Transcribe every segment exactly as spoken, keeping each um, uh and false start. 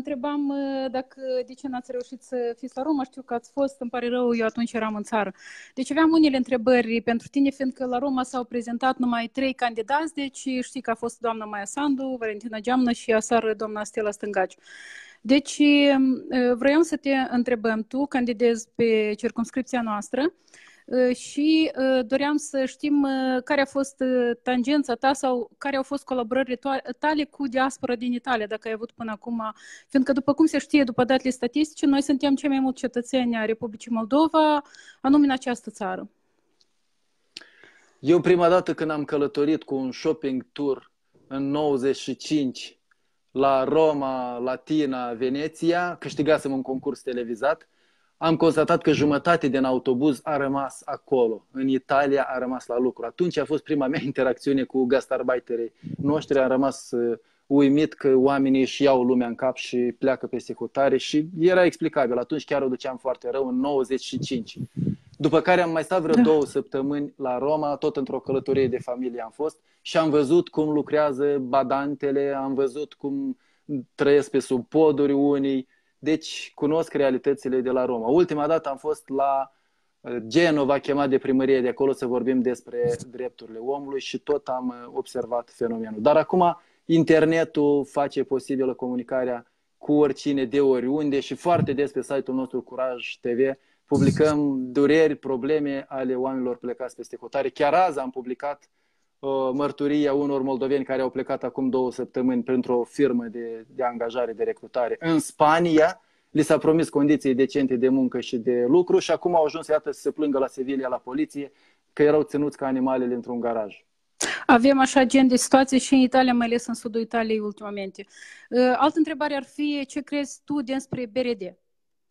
întrebam uh, dacă de ce n-ați reușit să fiți la Roma. Știu că ați fost, îmi pare rău, eu atunci eram în țară. Deci aveam unele întrebări pentru tine, fiindcă la Roma s-au prezentat numai trei candidați, deci știi că a fost doamna Maia Sandu, Valentina Geamnă și aseară doamna Stella Stângaci. Deci uh, vroiam să te întrebăm, tu candidezi pe circumscripția noastră, și uh, doream să știm uh, care a fost uh, tangența ta sau care au fost colaborările tale cu diaspora din Italia, dacă ai avut până acum, fiindcă după cum se știe, după datele statistice, noi suntem cei mai mulți cetățeni a Republicii Moldova, anume în această țară. Eu prima dată când am călătorit cu un shopping tour în nouăzeci și cinci la Roma, Latina, Veneția, câștigasem un concurs televizat, am constatat că jumătate din autobuz a rămas acolo. În Italia a rămas la lucru. Atunci a fost prima mea interacțiune cu gastarbeiterii noștri. Am rămas uh, uimit că oamenii își iau lumea în cap și pleacă peste hotare și era explicabil. Atunci chiar o duceam foarte rău, în nouăzeci și cinci. După care am mai stat vreo două săptămâni la Roma, tot într-o călătorie de familie am fost și am văzut cum lucrează badantele, am văzut cum trăiesc pe sub poduri unii. Deci cunosc realitățile de la Roma. Ultima dată am fost la Genova, chemat de primărie de acolo să vorbim despre drepturile omului și tot am observat fenomenul. Dar acum internetul face posibilă comunicarea cu oricine, de oriunde și foarte des pe site-ul nostru Curaj T V publicăm dureri, probleme ale oamenilor plecați peste hotare. Chiar azi am publicat uh, mărturia unor moldoveni care au plecat acum două săptămâni printr-o firmă de, de angajare, de recrutare în Spania. Li s-a promis condiții decente de muncă și de lucru și acum au ajuns, iată, să se plângă la Sevilla, la poliție, că erau ținuți ca animalele într-un garaj. Avem așa gen de situație și în Italia, mai ales în sudul Italiei ultimamente. Altă întrebare ar fi, ce crezi tu despre B R D?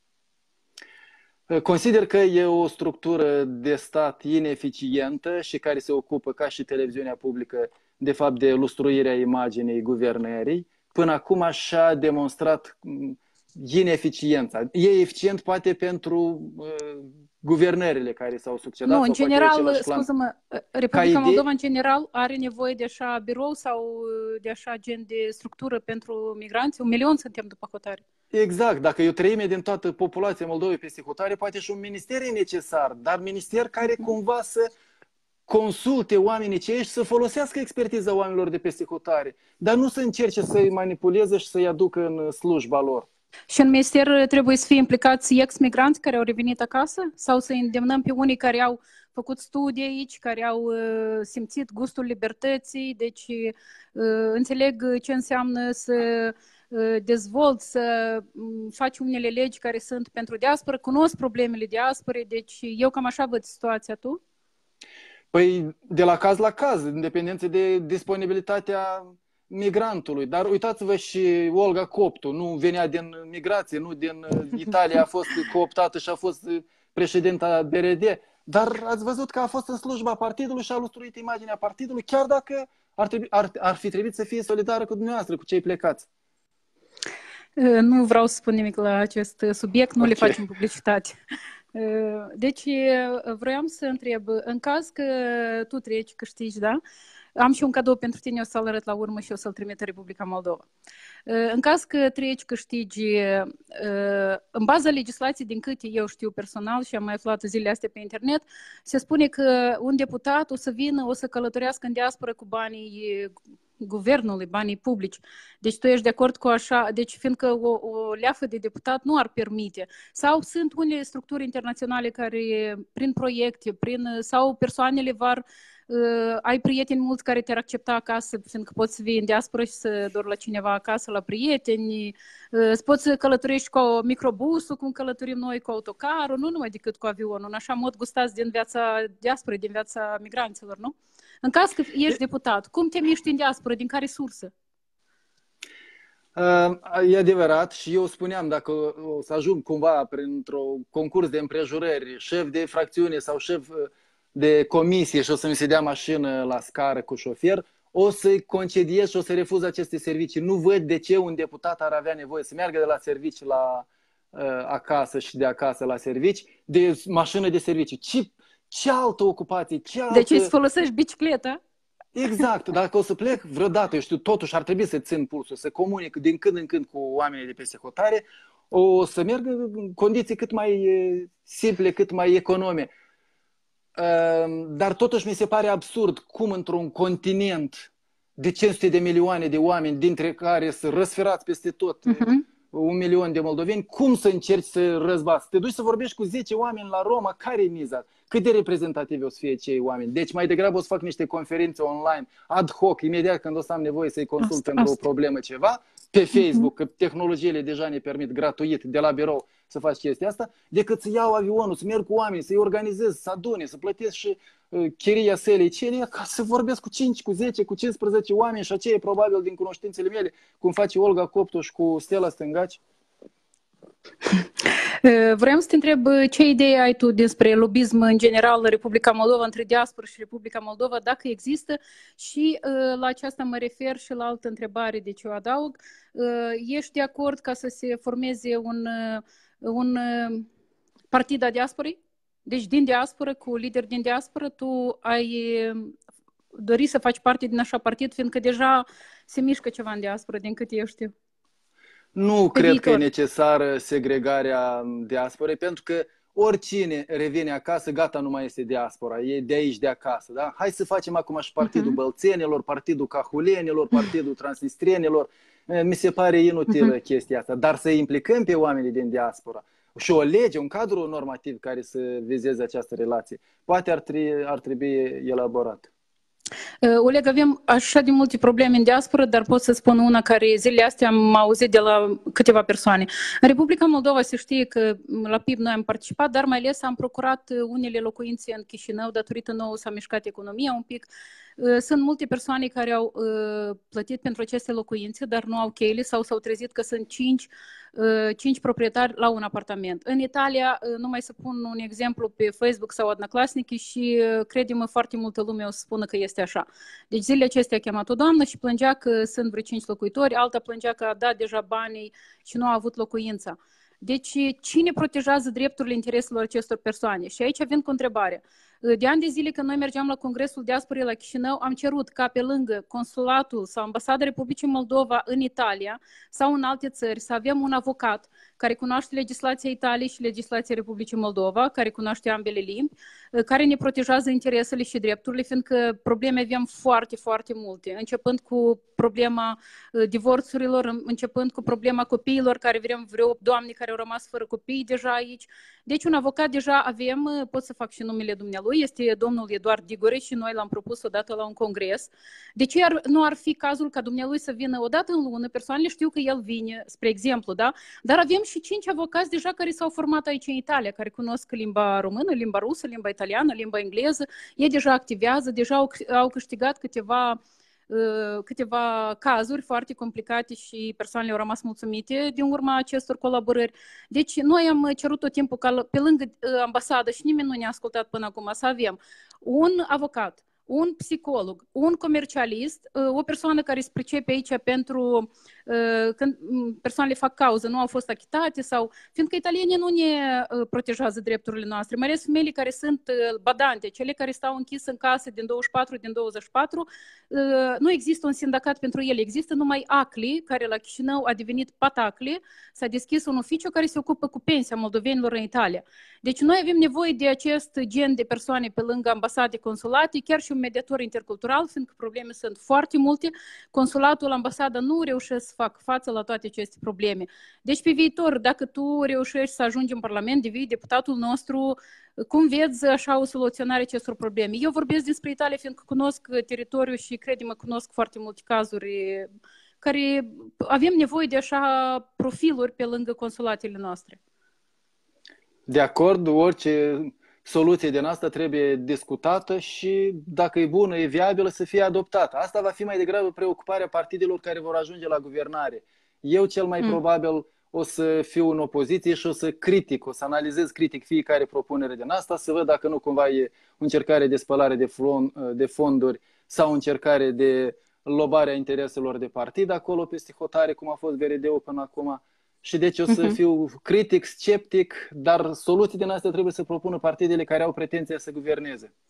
Consider că e o structură de stat ineficientă și care se ocupă, ca și televiziunea publică, de fapt de lustruirea imaginii guvernării. Până acum și-a demonstrat ineficiența. E eficient poate pentru uh, guvernările care s-au succedat. Nu, în general, plan... scuză-mă, Republica Moldova în general are nevoie de așa birou sau de așa gen de structură pentru migranți? Un milion suntem după hotare. Exact. Dacă e o treime din toată populația Moldovei peste hotare, poate și un minister e necesar, dar minister care cumva să consulte oamenii cei și să folosească expertiza oamenilor de peste hotare, dar nu să încerce să-i manipuleze și să-i aducă în slujba lor. Și în minister trebuie să fie implicați ex-migranți care au revenit acasă? Sau să îndemnăm pe unii care au făcut studii aici, care au uh, simțit gustul libertății, deci uh, înțeleg ce înseamnă să uh, dezvolt, să um, faci unele legi care sunt pentru diaspora, cunosc problemele diasporei, deci eu cam așa văd situația. Tu? Păi de la caz la caz, în dependență de disponibilitatea migrantului. Dar uitați-vă și Olga Coptu, nu venea din migrație, nu din Italia, a fost cooptată și a fost președinta B R D. Dar ați văzut că a fost în slujba partidului și a lustruit imaginea partidului, chiar dacă ar, trebui, ar, ar fi trebuit să fie solidară cu dumneavoastră, cu cei plecați. Nu vreau să spun nimic la acest subiect, nu okay. Le facem publicitate. Deci vroiam să întreb, în caz că tu treci, câștigi, da? Am și un cadou pentru tine, o să-l arăt la urmă și o să-l trimit în Republica Moldova. În caz că treci, câștigi, în baza legislației, din câte eu știu personal și am mai aflat zilele astea pe internet, se spune că un deputat o să vină, o să călătorească în diaspora cu banii guvernului, banii publici. Deci tu ești de acord cu așa, deci fiindcă o, o leafă de deputat nu ar permite. Sau sunt unele structuri internaționale care, prin proiecte, prin, sau persoanele var Uh, ai prieteni mulți care te-ar accepta acasă, fiindcă poți să vii în diaspora și să dori la cineva acasă, la prieteni, uh, poți să călătorești cu microbusul, cum călătorim noi cu autocarul, nu numai decât cu avionul, în așa mod gustați din viața diasporei, din viața migranților, nu? În caz că ești deputat, cum te miști în diaspora, din care sursă? E adevărat și eu spuneam, dacă o să ajung cumva printr-un concurs de împrejurări, șef de fracțiune sau șef de comisie și o să-mi se dea mașină la scară cu șofer, o să-i concediez și o să refuz aceste servicii. Nu văd de ce un deputat ar avea nevoie să meargă de la servici la uh, acasă și de acasă la servici, de mașină de serviciu. Ce, ce altă ocupație? Ce altă... Deci îți folosești bicicleta? Exact, dacă o să plec vreodată, eu știu, totuși ar trebui să țin pulsul, să comunic din când în când cu oamenii de peste hotare, o să merg în condiții cât mai simple, cât mai econome. Dar totuși mi se pare absurd cum într-un continent de cinci sute de milioane de oameni, dintre care să răsferați peste tot uh-huh. un milion de moldoveni, cum să încerci să răzbați? Te duci să vorbești cu zece oameni la Roma, care e miza? Cât de reprezentativi o să fie cei oameni? Deci mai degrabă o să fac niște conferințe online, ad hoc, imediat când o să am nevoie să-i consult asta, pentru asta. o problemă ceva, pe Facebook, uh-huh. că tehnologiile deja ne permit gratuit de la birou să faci chestia asta, decât să iau avionul, să merg cu oameni, să-i organizez, să adune, să plătesc și uh, chiria selei celia, ca să vorbesc cu cinci, cu zece, cu cincisprezece oameni și aceea e probabil din cunoștințele mele, cum face Olga Coptoș cu Stella Stângaci. Vreau să te întreb ce idee ai tu despre lobism în general în Republica Moldova, între diaspora și Republica Moldova, dacă există, și la aceasta mă refer și la altă întrebare, deci o adaug. Ești de acord ca să se formeze un, un partid a diasporei? Deci din diaspora, cu lideri din diaspora, tu ai dori să faci parte din așa partid, fiindcă deja se mișcă ceva în diaspora, din câte eu știu. Nu cred viitor. că e necesară segregarea diasporei, pentru că oricine revine acasă, gata, nu mai este diaspora, e de aici, de acasă. Da? Hai să facem acum și Partidul uh-huh. Bălțenilor, Partidul Cahulenilor, Partidul Transnistrienilor. Mi se pare inutilă uh-huh. chestia asta, dar să implicăm pe oamenii din diaspora și o lege, un cadru normativ care să vizeze această relație, poate ar trebui, ar trebui elaborat. Oleg, avem așa de multe probleme în diaspora, dar pot să spun una care zilele astea am auzit de la câteva persoane. În Republica Moldova se știe că la P I B noi am participat, dar mai ales am procurat unele locuințe în Chișinău, datorită nouă s-a mișcat economia un pic. Sunt multe persoane care au uh, plătit pentru aceste locuințe, dar nu au cheile sau s-au trezit că sunt cinci, uh, cinci proprietari la un apartament. În Italia, uh, numai să pun un exemplu pe Facebook sau Odnaclasnici și uh, crede-mă, foarte multă lume o să spună că este așa. Deci zilele acestea a chemat o doamnă și plângea că sunt vreo cinci locuitori, alta plângea că a dat deja banii și nu a avut locuința. Deci cine protejează drepturile intereselor acestor persoane? Și aici vin cu întrebarea. De ani de zile când noi mergeam la Congresul Diasporei la Chișinău, am cerut ca pe lângă consulatul sau ambasada Republicii Moldova în Italia sau în alte țări să avem un avocat care cunoaște legislația Italiei și legislația Republicii Moldova, care cunoaște ambele limbi, care ne protejează interesele și drepturile, fiindcă probleme avem foarte, foarte multe, începând cu problema divorțurilor, începând cu problema copiilor, care vrem vreo doamne care au rămas fără copii deja aici. Deci un avocat deja avem, pot să fac și numele dumnealui, este domnul Eduard Digore și noi l-am propus odată la un congres. De ce ar, nu ar fi cazul ca dumnealui să vină odată în lună? Persoanele știu că el vine, spre exemplu, da? Dar avem și cinci avocați deja care s-au format aici în Italia, care cunosc limba română, limba rusă, limba italiană, limba engleză. Ei deja activează, deja au, au câștigat câteva câteva cazuri foarte complicate și persoanele au rămas mulțumite din urma acestor colaborări. Deci noi am cerut tot timpul ca pe lângă ambasadă și nimeni nu ne-a ascultat până acum să avem un avocat, un psiholog, un comercialist, o persoană care se pricepe aici pentru când persoanele fac cauză, nu au fost achitate sau... Fiindcă italienii nu ne protejează drepturile noastre, mai ales femeile care sunt badante, cele care stau închise în casă din douăzeci și patru, din douăzeci și patru, nu există un sindicat pentru ele, există numai A C L I, care la Chișinău a devenit Patacli, s-a deschis un oficiu care se ocupă cu pensia moldovenilor în Italia. Deci noi avem nevoie de acest gen de persoane pe lângă ambasade, consulate, chiar și un mediator intercultural, fiindcă probleme sunt foarte multe. Consulatul, ambasada nu reușesc să fac față la toate aceste probleme. Deci pe viitor, dacă tu reușești să ajungi în Parlament, devii deputatul nostru, cum vezi așa o soluționare acestor probleme? Eu vorbesc despre Italia, fiindcă cunosc teritoriul și, crede-mă, cunosc foarte multe cazuri care avem nevoie de așa profiluri pe lângă consulatele noastre. De acord, orice soluție din asta trebuie discutată și dacă e bună, e viabilă, să fie adoptată. Asta va fi mai degrabă preocuparea partidelor care vor ajunge la guvernare. Eu cel mai mm. probabil o să fiu în opoziție și o să critic, o să analizez critic fiecare propunere din asta, să văd dacă nu cumva e o încercare de spălare de, de fonduri sau o încercare de lobarea intereselor de partid acolo peste hotare, cum a fost V R D-ul până acum. Și deci o să uh-huh. fiu critic, sceptic, dar soluții din astea trebuie să propună partidele care au pretenția să guverneze.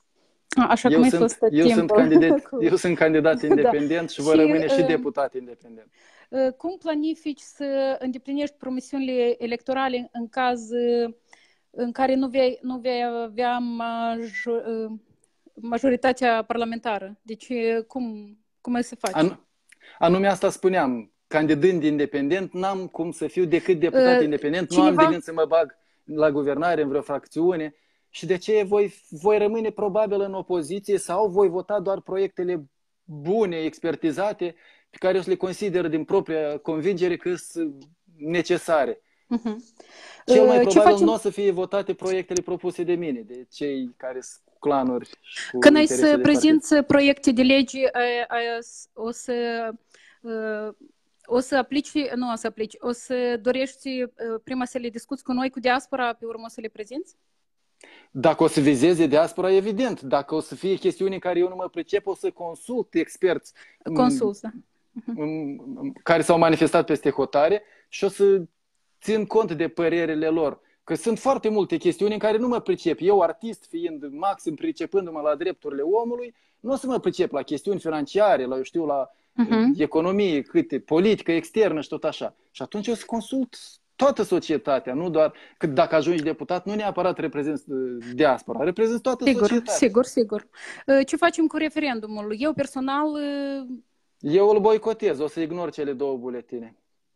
Așa cum Eu ai sunt, fost tot eu sunt timpul. candidat, eu sunt candidat Da. independent și voi Și rămâne și uh, deputat independent. uh, cum planifici să îndeplinești promisiunile electorale în caz uh, în care nu vei, nu vei avea major, uh, majoritatea parlamentară? Deci uh, cum, cum ai să faci? An, anume asta spuneam, candidând independent, n-am cum să fiu decât deputat Uh, independent, nu am cineva... de gând să mă bag la guvernare, în vreo fracțiune și de ce voi, voi rămâne probabil în opoziție sau voi vota doar proiectele bune, expertizate, pe care eu să le consider din propria convingere că sunt necesare. Uh-huh. Cel mai Uh, probabil facem... nu o să fie votate proiectele propuse de mine, de cei care sunt cu clanuri și cu Când ai interese să de prezinți partid. proiecte de lege, o să o să aplici, nu o să aplici, o să dorești prima să le discuți cu noi, cu diaspora, pe urmă să le prezinți? Dacă o să vizeze diaspora, evident. Dacă o să fie chestiuni în care eu nu mă pricep, o să consult experți Consult, da. care s-au manifestat peste hotare și o să țin cont de părerile lor. Că sunt foarte multe chestiuni în care nu mă pricep. Eu, artist, fiind maxim pricepându-mă la drepturile omului, nu o să mă pricep la chestiuni financiare, la, eu știu, la uh-huh. economie, câte, politică externă și tot așa. Și atunci eu o să consult toată societatea, nu doar că dacă ajungi deputat, nu neapărat reprezinți diaspora, reprezinți toată sigur, societatea. Sigur, sigur. Ce facem cu referendumul? Eu personal... Eu îl boicotez, o să ignor cele două buletine.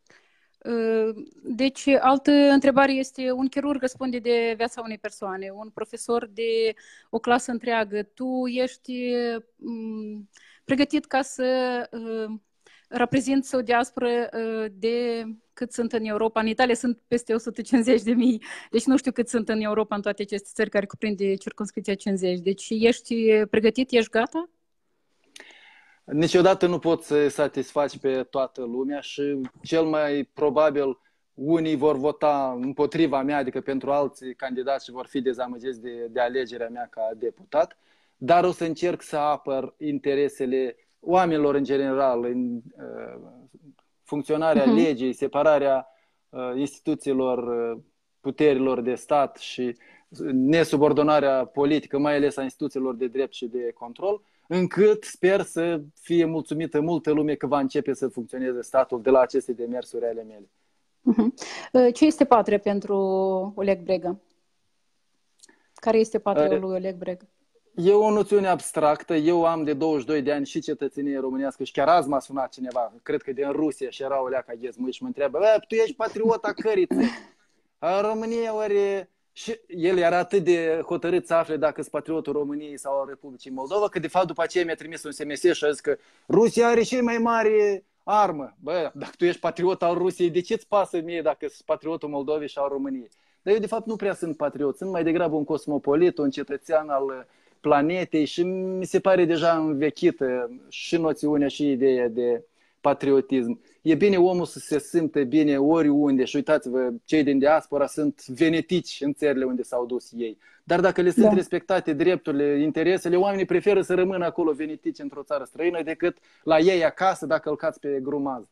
Deci, altă întrebare este, un chirurg răspunde de viața unei persoane, un profesor de o clasă întreagă. Tu ești m- pregătit ca să uh, reprezinți o diasporă uh, de cât sunt în Europa? În Italia sunt peste o sută cincizeci de mii, deci nu știu cât sunt în Europa, în toate aceste țări care cuprinde circumscripția cincizeci. Deci ești pregătit, ești gata? Niciodată nu poți să satisfaci pe toată lumea și cel mai probabil unii vor vota împotriva mea, adică pentru alții candidați și vor fi dezamăgiți de, de alegerea mea ca deputat, dar o să încerc să apăr interesele oamenilor în general, în uh, funcționarea uh-huh. legii, separarea uh, instituțiilor, uh, puterilor de stat și nesubordonarea politică, mai ales a instituțiilor de drept și de control, încât sper să fie mulțumită multă lume că va începe să funcționeze statul de la aceste demersuri ale mele. Uh-huh. Ce este patria pentru Oleg Brega? Care este patria uh, lui Oleg Brega? E o noțiune abstractă. Eu am de douăzeci și doi de ani și cetățenie românească și chiar azi m-a sunat cineva, cred că din Rusia, și era o leacă ghezmâi și mă întreabă: tu ești patriot a cărei țări? România ori... Și el era atât de hotărât să afle dacă sunt patriotul României sau al Republicii Moldova, că de fapt după aceea mi-a trimis un S M S și a zis că Rusia are cea mai mare armă. Bă, dacă tu ești patriot al Rusiei, de ce îți pasă mie dacă sunt patriotul Moldovei și al României? Dar eu de fapt nu prea sunt patriot, sunt mai degrabă un cosmopolit, un cetățean al planetei și mi se pare deja învechită și noțiunea și ideea de patriotism. E bine omul să se simtă bine oriunde și uitați-vă, cei din diaspora sunt venetici în țările unde s-au dus ei. Dar dacă le sunt da. respectate drepturile, interesele, oamenii preferă să rămână acolo venetici într-o țară străină decât la ei acasă dacă călcați pe grumaz.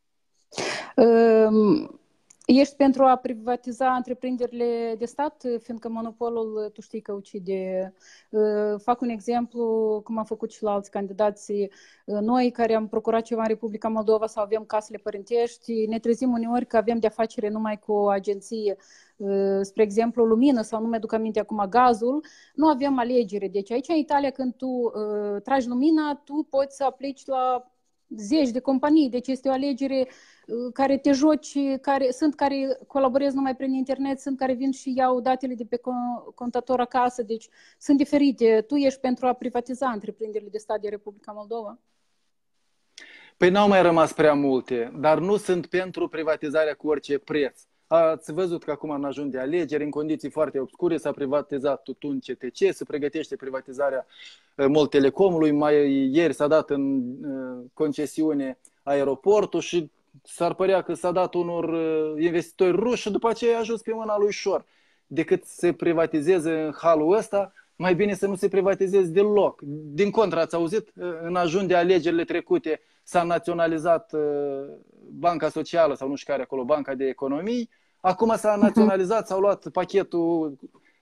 Um... Ești pentru a privatiza întreprinderile de stat, fiindcă monopolul, tu știi că ucide. Fac un exemplu, cum am făcut și la alți candidați. Noi, care am procurat ceva în Republica Moldova sau avem casele părintești, ne trezim uneori că avem de-a face numai cu o agenție, spre exemplu lumină sau nu mi-aduc aminte acum gazul, nu avem alegere. Deci aici în Italia, când tu uh, tragi lumina, tu poți să aplici la zeci de companii, deci este o alegere care te joci, care, sunt care colaborez numai prin internet, sunt care vin și iau datele de pe contator acasă, deci sunt diferite. Tu ești pentru a privatiza întreprinderile de stat din Republica Moldova? Păi n-au mai rămas prea multe, dar nu sunt pentru privatizarea cu orice preț. Ați văzut că acum în ajun de alegeri, în condiții foarte obscure, s-a privatizat tutun C T C, se pregătește privatizarea Mol Telecomului, mai ieri s-a dat în concesiune aeroportul și s-ar părea că s-a dat unor investitori ruși și după aceea a ajuns pe mâna lui Șor. Decât să se privatizeze în halul ăsta, mai bine să nu se privatizeze deloc. Din contră, ați auzit, în ajun de alegerile trecute s-a naționalizat Banca Socială sau nu știu care acolo, Banca de Economii. Acum s-a naționalizat, s-au luat pachetul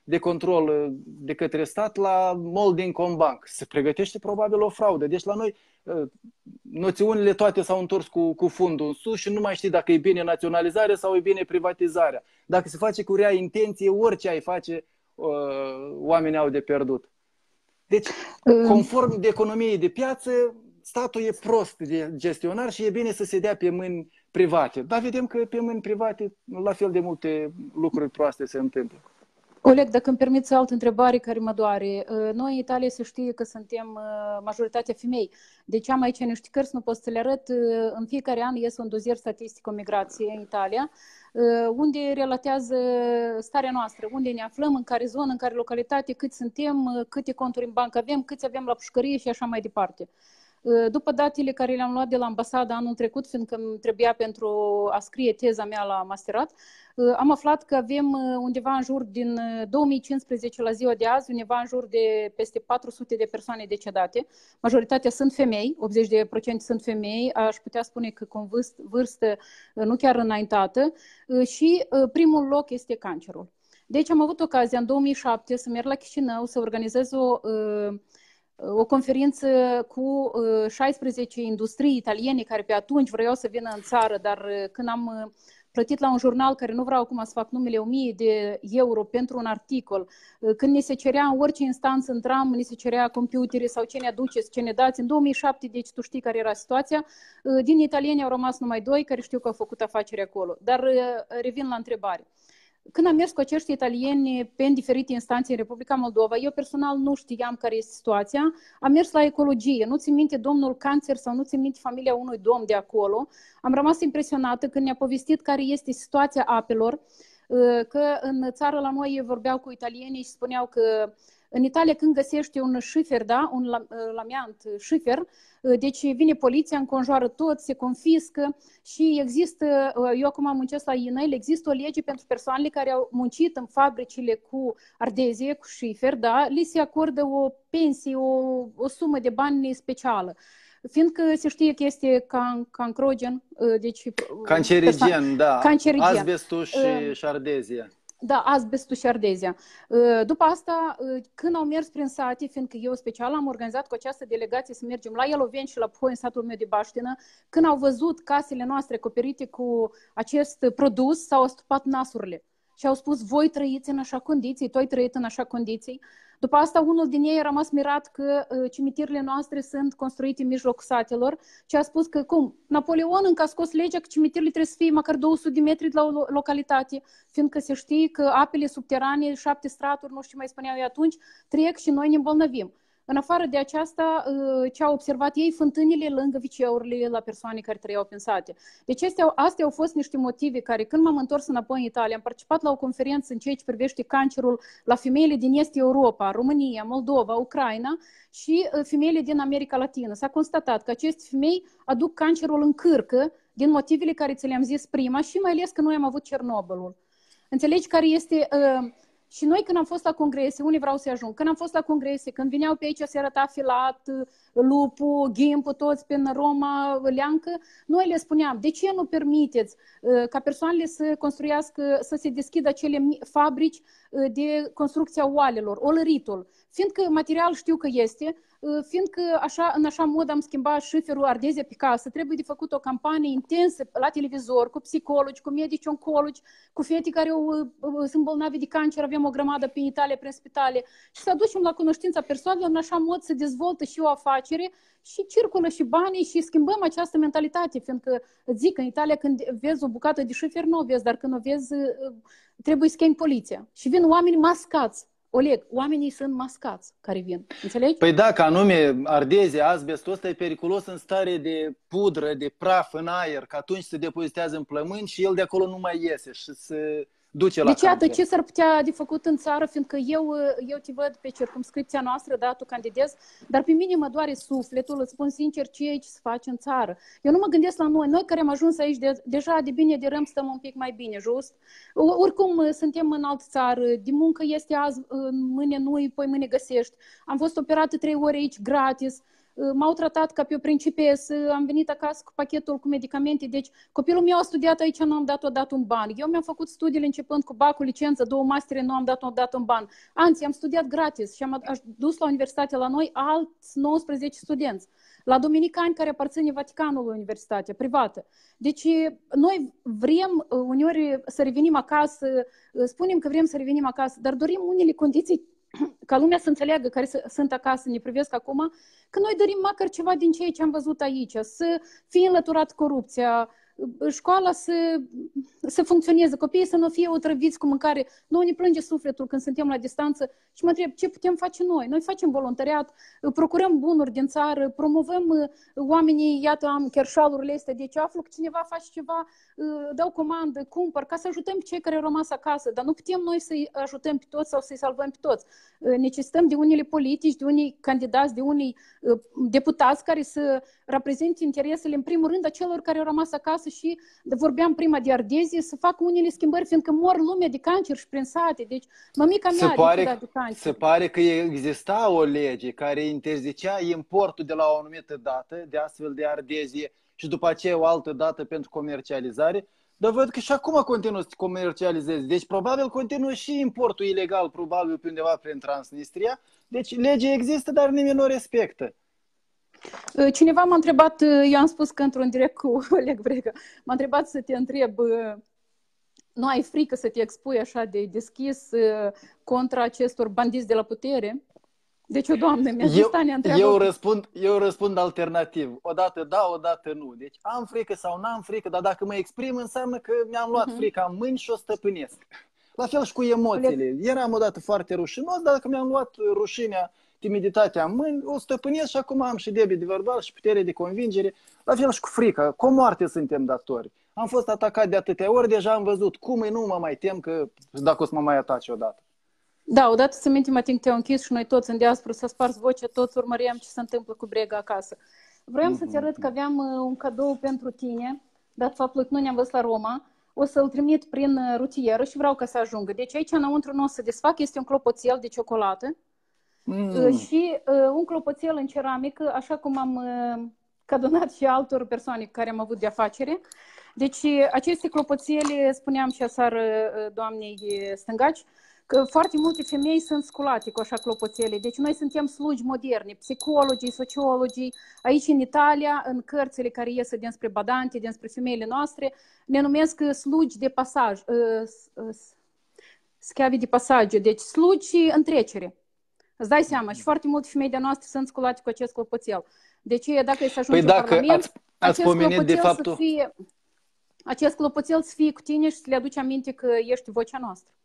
de control de către stat la Molding Combank. Se pregătește probabil o fraudă. Deci la noi noțiunile toate s-au întors cu, cu fundul în sus și nu mai știi dacă e bine naționalizarea sau e bine privatizarea. Dacă se face cu rea intenție, orice ai face, oamenii au de pierdut. Deci, conform de economiei de piață, statul e prost de gestionar și e bine să se dea pe mâini private. Dar vedem că pe mâini private la fel de multe lucruri proaste se întâmplă. Oleg, dacă îmi permiți o altă întrebare care mă doare. Noi în Italia se știe că suntem majoritatea femei. Deci am aici niște cărți, nu pot să le arăt. În fiecare an iese un dozier statistic o migrație în Italia, unde relatează starea noastră, unde ne aflăm, în care zonă, în care localitate, cât suntem, câte conturi în bancă avem, câți avem la pușcărie și așa mai departe. După datele care le-am luat de la ambasada anul trecut, fiindcă îmi trebuia pentru a scrie teza mea la masterat, am aflat că avem undeva în jur din două mii cincisprezece la ziua de azi, undeva în jur de peste patru sute de persoane decedate. Majoritatea sunt femei, optzeci la sută sunt femei, aș putea spune că cu vârstă nu chiar înaintată, și primul loc este cancerul. Deci am avut ocazia în două mii șapte să merg la Chișinău, să organizez o o conferință cu șaisprezece industrii italiene care pe atunci vreau să vină în țară, dar când am plătit la un jurnal care nu vreau acum să fac numele o mie de euro pentru un articol, când ni se cerea în orice instanță intram, ni se cerea computere sau ce ne aduceți, ce ne dați. În două mii șapte, deci tu știi care era situația, din italieni au rămas numai doi care știu că au făcut afaceri acolo. Dar revin la întrebare. Când am mers cu acești italieni pe în diferite instanțe în Republica Moldova, eu personal nu știam care este situația. Am mers la ecologie. Nu țin minte domnul Cancer sau nu țin minte familia unui domn de acolo. Am rămas impresionată când ne-a povestit care este situația apelor, că în țară la noi vorbeau cu italienii și spuneau că în Italia când găsești un șifer, da, un lamiant șifer, deci vine poliția, înconjoară tot, se confiscă și există, eu acum am muncit la Inel, există o lege pentru persoanele care au muncit în fabricile cu ardezie, cu șifer, da, li se acordă o pensie, o, o sumă de bani specială. Fiindcă se știe că este can, cancrogen, deci cancerigen, da, cancerigen. Asbestul și, uh, și ardezia. Da, asbestul și ardezia. După asta, când au mers prin sate, fiindcă eu special am organizat cu această delegație să mergem la Ialoveni și la Pohoi, în satul meu de Baștină, când au văzut casele noastre acoperite cu acest produs, s-au astupat nasurile. Și au spus, voi trăiți în așa condiții, tu ai trăit în așa condiții. După asta, unul din ei a rămas mirat că uh, cimitirile noastre sunt construite în mijlocul satelor și a spus că, cum, Napoleon încă a scos legea că cimitirile trebuie să fie măcar două sute de metri de la o localitate, fiindcă se știe că apele subterane, șapte straturi, nu știu ce mai spuneau ei atunci, trec și noi ne îmbolnăvim. În afară de aceasta, ce au observat ei, fântânile lângă viceurile la persoane care trăiau prin sate. Deci astea, astea au fost niște motive care, când m-am întors înapoi în Italia, am participat la o conferință în ceea ce privește cancerul la femeile din Est Europa, România, Moldova, Ucraina și femeile din America Latină. S-a constatat că aceste femei aduc cancerul în cârcă din motivele care ți le-am zis prima și mai ales că noi am avut Cernobylul. Înțelegi care este... Uh, Și noi când am fost la congrese, unde vreau să ajung, când am fost la congrese, când vineau pe aici se arăta Filat, Lupu, Ghimpu, toți pe Roma, Leancă, noi le spuneam, de ce nu permiteți ca persoanele să construiască, să se deschidă acele fabrici de construcția oalelor, olăritul, fiindcă material știu că este, fiindcă așa, în așa mod am schimbat șiferul ardezia pe casă, trebuie de făcut o campanie intensă la televizor, cu psihologi, cu medici oncologi, cu fete care au, sunt bolnavi de cancer, avem o grămadă pe Italia, prin spitale, și să aducem la cunoștința persoanelor în așa mod să dezvoltă și o afacere și circulă și banii și schimbăm această mentalitate, fiindcă zic, în Italia când vezi o bucată de șifer, nu o vezi, dar când o vezi trebuie să chemi poliția și vin oameni mascați. Oleg, oamenii sunt mascați care vin, înțelegi? Păi da, că anume ardezia, asbestul ăsta e periculos în stare de pudră, de praf în aer, că atunci se depozitează în plămâni și el de acolo nu mai iese și se duce la deci, iată, cancer. ce s-ar putea de făcut în țară, fiindcă eu, eu te văd pe circumscripția noastră, da, tu candidezi, dar pe mine mă doare sufletul, îți spun sincer ce e ce se face în țară. Eu nu mă gândesc la noi, noi care am ajuns aici, de, deja de bine de răm stăm un pic mai bine, just. Oricum suntem în altă țară, de muncă este azi, mâine nu-i, poi mâine găsești. Am fost operată trei ore aici gratis. m-au tratat ca pe o principesă, am venit acasă cu pachetul cu medicamente, deci copilul meu a studiat aici, nu am dat odată un ban. Eu mi-am făcut studiile începând cu bacul, licență, două mastere, nu am dat odată un ban. Anți, am studiat gratis și am dus la universitate la noi alți nouăsprezece studenți. La Dominicani, care aparține Vaticanului, universitatea privată. Deci noi vrem uneori să revenim acasă, spunem că vrem să revenim acasă, dar dorim unele condiții ca lumea să înțeleagă, care sunt acasă, ne privesc acum, că noi dorim măcar ceva din ceea ce am văzut aici, să fie înlăturat corupția, școala să, să funcționeze, copiii să nu fie otrăviți cu mâncare. Noi ne plânge sufletul când suntem la distanță și mă întreb ce putem face noi. Noi facem voluntariat, procurăm bunuri din țară, promovăm oamenii, iată am cherșalurile astea, deci aflu că cineva face ceva, dau comandă, cumpăr, ca să ajutăm cei care au rămas acasă, dar nu putem noi să-i ajutăm pe toți sau să-i salvăm pe toți. Necesităm de unele politici, de unii candidați, de unii deputați care să reprezinte interesele, în primul rând, a celor care au rămas acasă și vorbeam prima de Ardezi, să facă unele schimbări, fiindcă mor lumea de cancer și prin sate. Deci, mămica mea se pare, de cancer. Se pare că exista o lege care interzicea importul de la o anumită dată de astfel de ardezie și după aceea o altă dată pentru comercializare, dar văd că și acum continuă să comercializeze. Deci probabil continuă și importul ilegal, probabil pe undeva prin Transnistria. Deci legea există, dar nimeni nu o respectă. Cineva m-a întrebat, eu am spus că într-un direct cu Oleg Brega, m-a întrebat să te întreb, nu ai frică să te expui așa de deschis contra acestor bandiți de la putere? Deci o doamnă mi-a zis, Tania, întreabă... Eu răspund, eu răspund alternativ. Odată da, odată nu. Deci am frică sau n-am frică, dar dacă mă exprim înseamnă că mi-am luat uh-huh. frica în mâini și o stăpânesc. La fel și cu emoțiile. Oleg... Eram odată foarte rușinos, dar dacă mi-am luat rușinea, timiditatea în mâini, o stăpânesc și acum am și debit de verbal și putere de convingere. La fel și cu frica. Cu moarte suntem datori. Am fost atacat de atâtea ori, deja am văzut cum e, nu mă mai tem că dacă o să mă mai atace odată. Da, odată să mintim, ating te-au închis și noi toți în diaspora să spars vocea, toți urmăream ce se întâmplă cu Brega acasă. Vreau mm-hmm. să-ți arăt că aveam un cadou pentru tine, dat faptul că nu ne-am văzut la Roma. O să-l trimit prin rutieră și vreau ca să ajungă. Deci aici înăuntru nu o să desfac, este un clopoțel de ciocolată. Mm. Și uh, un clopoțel în ceramică, așa cum am uh, cadonat și altor persoane cu care am avut de afacere. Deci aceste clopoțele, spuneam și aseară uh, doamnei Stângaci, că foarte multe femei sunt sculate cu așa clopoțele. Deci noi suntem slugi moderne, psihologii, sociologii. Aici în Italia, în cărțile care ies dinspre badante, dinspre femeile noastre, ne numesc slugi de pasaj, uh, uh, schiavi de pasage, deci slugi în trecere. Îți dai seama, și foarte multe femei de noastre sunt sculate cu acest clopoțel. Deci dacă e să ajungi păi în Parlament, ați, ați acest clopoțel de faptul... să fie, acest clopoțel să fie cu tine și să le aduci aminte că ești vocea noastră.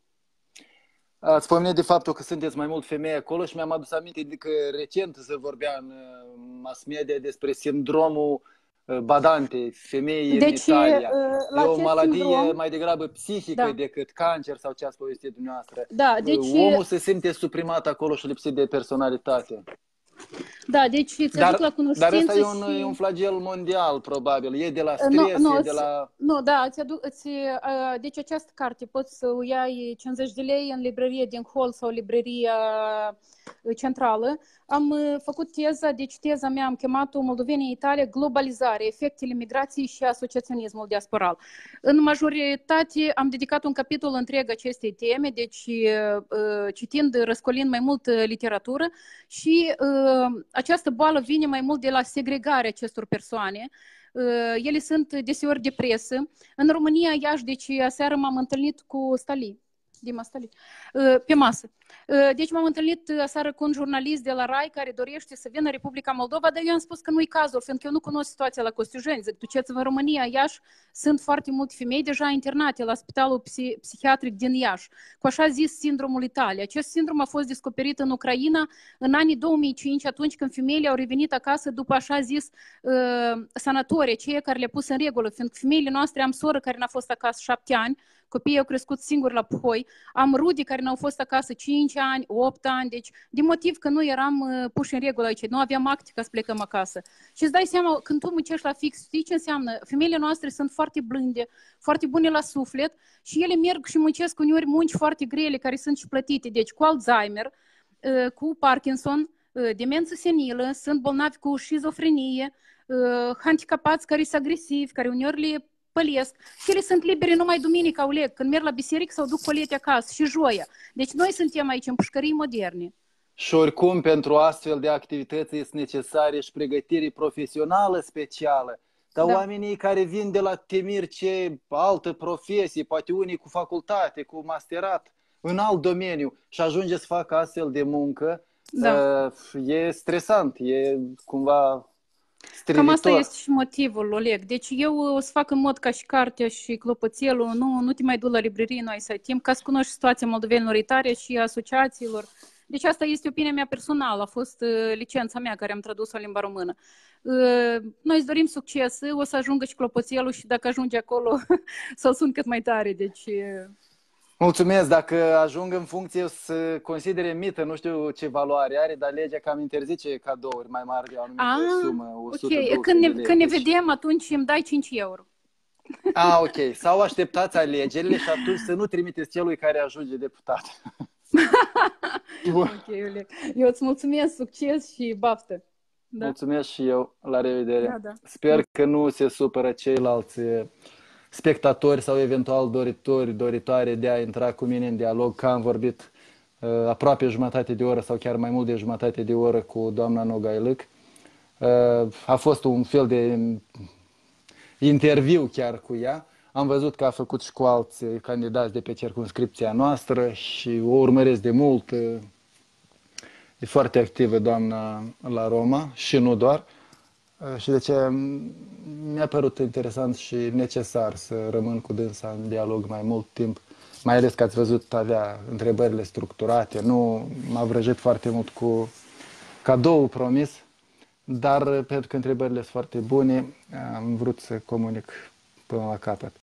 Ați pomenit de faptul că sunteți mai mult femei acolo și mi-am adus aminte de că recent se vorbea în mass media despre sindromul badante, femei deci, în Italia. E o maladie sindrom, mai degrabă psihică da. decât cancer sau ce ați povestit dumneavoastră. Da, deci, omul se simte suprimat acolo și lipsit de personalitate. Da, deci ți aduc la cunoștință. Dar ăsta și... e un, e un flagel mondial, probabil. E de la stres, no, no, e de la... Nu, da, îți aduc, îți, deci această carte poți să o iai cincizeci de lei în librărie din hol sau librăria centrală. Am făcut teza, deci teza mea am chemat-o Moldovenia, Italia, globalizare, efectele migrației și asociaționismul diasporal. În majoritate am dedicat un capitol întreg acestei teme, deci citind, răscolind mai mult literatură și această boală vine mai mult de la segregarea acestor persoane. Ele sunt deseori de presă. În România, Iași, deci aseară m-am întâlnit cu Stali, Dima Stali, pe masă. Deci m-am întâlnit aseară cu un jurnalist de la RAI care dorește să vină în Republica Moldova, dar eu am spus că nu-i cazul, fiindcă eu nu cunosc situația la Costujeni. Zic, duceți-vă în România, Iași, sunt foarte multe femei deja internate la Spitalul Psi- Psihiatric din Iași, cu așa zis sindromul Italia. Acest sindrom a fost descoperit în Ucraina în anii două mii cinci, atunci când femeile au revenit acasă după așa zis uh, sanatorie, ceea care le-a pus în regulă, fiindcă femeile noastre, am soră care n-a fost acasă șapte ani, copiii au crescut singuri la Puhoi, am rude care n-au fost acasă cinci ani, opt ani, deci din motiv că nu eram uh, puși în regulă aici, nu aveam acte ca să plecăm acasă. Și îți dai seama, când tu muncești la fix, știi ce înseamnă? Femeile noastre sunt foarte blânde, foarte bune la suflet și ele merg și muncesc uneori munci foarte grele care sunt și plătite, deci cu Alzheimer, uh, cu Parkinson, demență senilă, sunt bolnavi cu șizofrenie, handicapați care sunt agresivi, care uneori le pălesc și ele sunt libere numai duminica, Oleg, când merg la biserică sau duc colete acasă și joia. Deci noi suntem aici în pușcării moderne. Și oricum, pentru astfel de activități este necesare și pregătire profesională specială. Dar da. Oamenii care vin de la temir ce altă profesie, poate unii cu facultate, cu masterat, în alt domeniu și ajunge să facă astfel de muncă, da. E stresant, e cumva strivitor. Cam asta este și motivul, Oleg. Deci eu o să fac în mod ca și cartea și clopoțelul, nu, nu te mai du la librărie, nu ai să ai timp, ca să cunoști situația moldovenilor itare și asociațiilor. Deci asta este opinia mea personală, a fost uh, licența mea care am tradus-o în limba română. Uh, noi îți dorim succes, o să ajungă și clopoțelul și dacă ajunge acolo să-l sun cât mai tare. Deci... Uh... Mulțumesc, dacă ajung în funcție să considere mită, nu știu ce valoare are, dar legea cam interzice cadouri mai mari de o anumită ah, sumă. ok, când ne, când ne vedem atunci îmi dai cinci euro. Ah, ok, sau așteptați alegerile și atunci să nu trimiteți celui care ajunge deputat. Ok, Oleg. Eu îți mulțumesc, succes și baftă. Da. Mulțumesc și eu, la revedere. Da, da. Sper că nu se supără ceilalți spectatori sau eventual doritori, doritoare de a intra cu mine în dialog, că am vorbit uh, aproape jumătate de oră sau chiar mai mult de jumătate de oră cu doamna Nogailâc. Uh, a fost un fel de interviu chiar cu ea. Am văzut că a făcut și cu alți candidați de pe circumscripția noastră și o urmăresc de mult. E foarte activă doamna la Roma și nu doar. Și de ce mi-a părut interesant și necesar să rămân cu dânsa în dialog mai mult timp. Mai ales că ați văzut, avea întrebările structurate. Nu m-a vrăjit foarte mult cu cadou promis, dar pentru că întrebările sunt foarte bune, am vrut să comunic până la capăt.